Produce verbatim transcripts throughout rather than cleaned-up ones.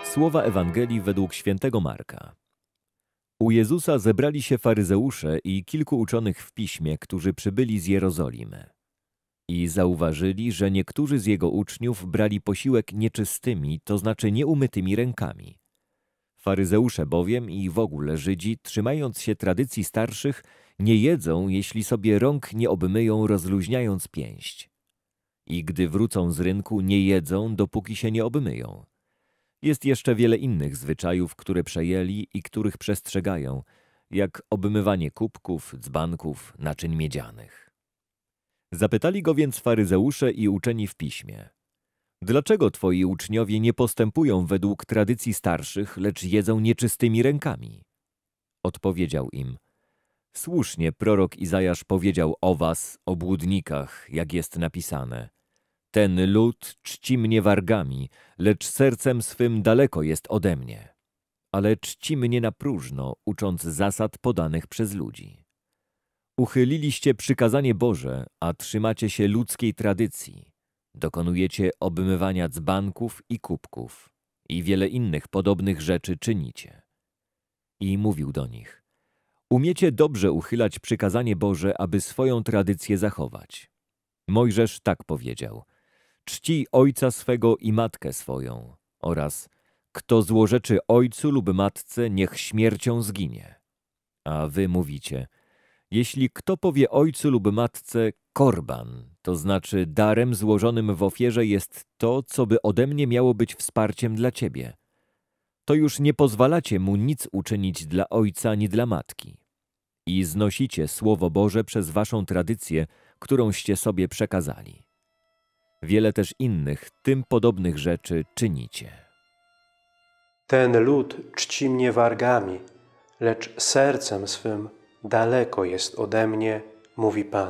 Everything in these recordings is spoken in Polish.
Słowa Ewangelii według świętego Marka. U Jezusa zebrali się faryzeusze i kilku uczonych w piśmie, którzy przybyli z Jerozolimy. I zauważyli, że niektórzy z jego uczniów brali posiłek nieczystymi, to znaczy nieumytymi rękami. Faryzeusze bowiem i w ogóle Żydzi, trzymając się tradycji starszych, nie jedzą, jeśli sobie rąk nie obmyją, rozluźniając pięść. I gdy wrócą z rynku, nie jedzą, dopóki się nie obmyją. Jest jeszcze wiele innych zwyczajów, które przejęli i których przestrzegają, jak obmywanie kubków, dzbanków, naczyń miedzianych. Zapytali go więc faryzeusze i uczeni w piśmie: dlaczego twoi uczniowie nie postępują według tradycji starszych, lecz jedzą nieczystymi rękami? Odpowiedział im: słusznie prorok Izajasz powiedział o was, obłudnikach, jak jest napisane: ten lud czci mnie wargami, lecz sercem swym daleko jest ode mnie. Ale czci mnie na próżno, ucząc zasad podanych przez ludzi. Uchyliliście przykazanie Boże, a trzymacie się ludzkiej tradycji. Dokonujecie obmywania dzbanków i kubków i wiele innych podobnych rzeczy czynicie. I mówił do nich: umiecie dobrze uchylać przykazanie Boże, aby swoją tradycję zachować. Mojżesz tak powiedział: czci ojca swego i matkę swoją, oraz kto złorzeczy ojcu lub matce, niech śmiercią zginie. A wy mówicie: jeśli kto powie ojcu lub matce korban, to znaczy darem złożonym w ofierze jest to, co by ode mnie miało być wsparciem dla ciebie, to już nie pozwalacie mu nic uczynić dla ojca ani dla matki. I znosicie Słowo Boże przez waszą tradycję, którąście sobie przekazali. Wiele też innych, tym podobnych rzeczy czynicie. Ten lud czci mnie wargami, lecz sercem swym daleko jest ode mnie, mówi Pan.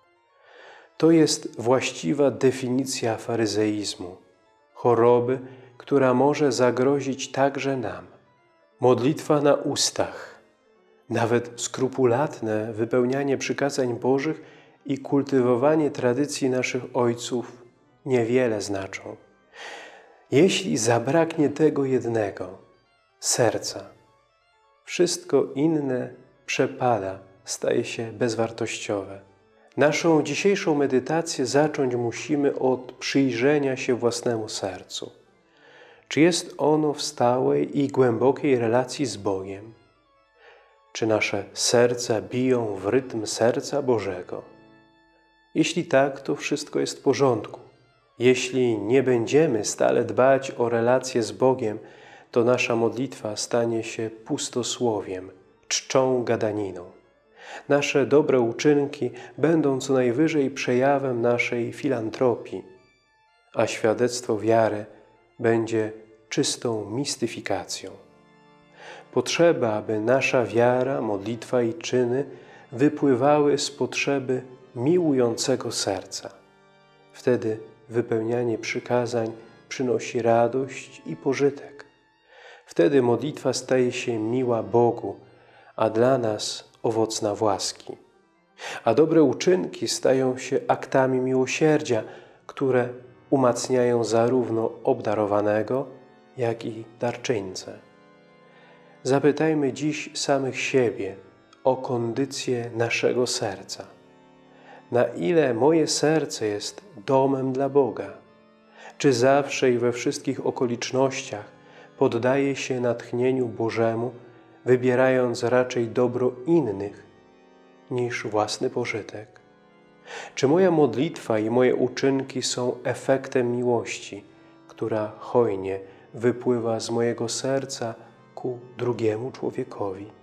To jest właściwa definicja faryzeizmu, choroby, która może zagrozić także nam. Modlitwa na ustach, nawet skrupulatne wypełnianie przykazań Bożych i kultywowanie tradycji naszych ojców niewiele znaczą. Jeśli zabraknie tego jednego, serca, wszystko inne przepada, staje się bezwartościowe. Naszą dzisiejszą medytację zacząć musimy od przyjrzenia się własnemu sercu. Czy jest ono w stałej i głębokiej relacji z Bogiem? Czy nasze serca biją w rytm serca Bożego? Jeśli tak, to wszystko jest w porządku. Jeśli nie będziemy stale dbać o relacje z Bogiem, to nasza modlitwa stanie się pustosłowiem, czczą gadaniną. Nasze dobre uczynki będą co najwyżej przejawem naszej filantropii, a świadectwo wiary będzie czystą mistyfikacją. Potrzeba, aby nasza wiara, modlitwa i czyny wypływały z potrzeby miłującego serca. Wtedy wypełnianie przykazań przynosi radość i pożytek. Wtedy modlitwa staje się miła Bogu, a dla nas owocna w łaski. A dobre uczynki stają się aktami miłosierdzia, które umacniają zarówno obdarowanego, jak i darczyńcę. Zapytajmy dziś samych siebie o kondycję naszego serca. Na ile moje serce jest domem dla Boga? Czy zawsze i we wszystkich okolicznościach poddaje się natchnieniu Bożemu, wybierając raczej dobro innych niż własny pożytek? Czy moja modlitwa i moje uczynki są efektem miłości, która hojnie wypływa z mojego serca ku drugiemu człowiekowi?